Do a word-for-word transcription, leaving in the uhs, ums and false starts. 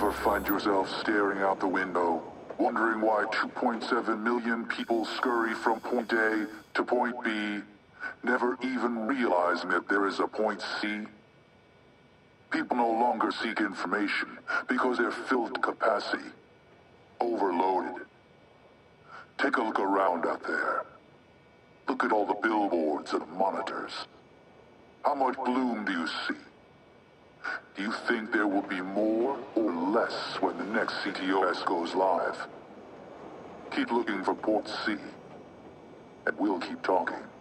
Ever find yourself staring out the window, wondering why two point seven million people scurry from point A to point B, never even realizing that there is a point C? People no longer seek information because they're filled to capacity, overloaded. Take a look around out there. Look at all the billboards and monitors. How much gloom do you see? Do you think there will be more or less when the next C T O S goes live? Keep looking for Port C, and we'll keep talking.